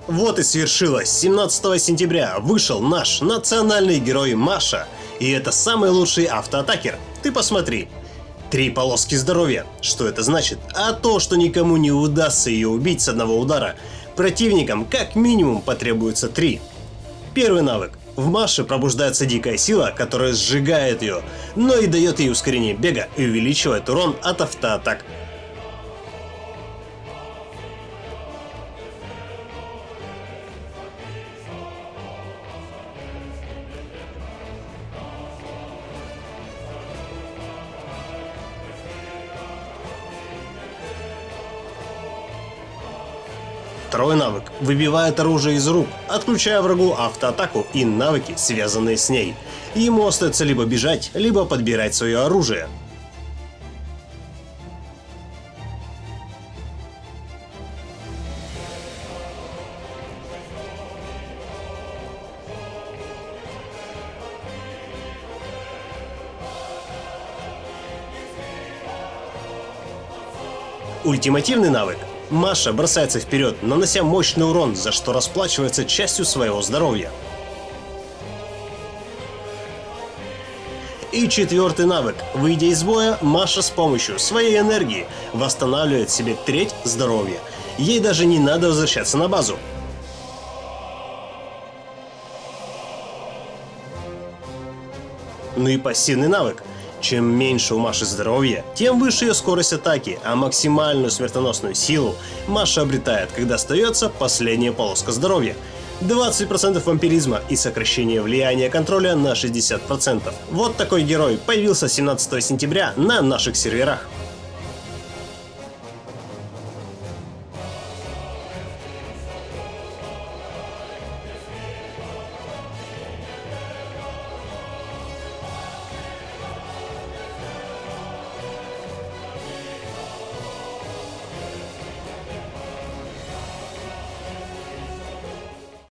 Вот и свершилось. 17 сентября вышел наш национальный герой Маша. И это самый лучший автоатакер. Ты посмотри. 3 полоски здоровья. Что это значит? А то, что никому не удастся ее убить с одного удара. Противникам как минимум потребуется 3. Первый навык. В Маше пробуждается дикая сила, которая сжигает ее, но и дает ей ускорение бега и увеличивает урон от автоатак. Второй навык выбивает оружие из рук, отключая врагу автоатаку и навыки, связанные с ней. Ему остается либо бежать, либо подбирать свое оружие. Ультимативный навык. Маша бросается вперед, нанося мощный урон, за что расплачивается частью своего здоровья. И четвертый навык. Выйдя из боя, Маша с помощью своей энергии восстанавливает себе треть здоровья. Ей даже не надо возвращаться на базу. Ну и пассивный навык. Чем меньше у Маши здоровья, тем выше ее скорость атаки, а максимальную смертоносную силу Маша обретает, когда остается последняя полоска здоровья. 20% вампиризма и сокращение влияния контроля на 60%. Вот такой герой появился 17 сентября на наших серверах.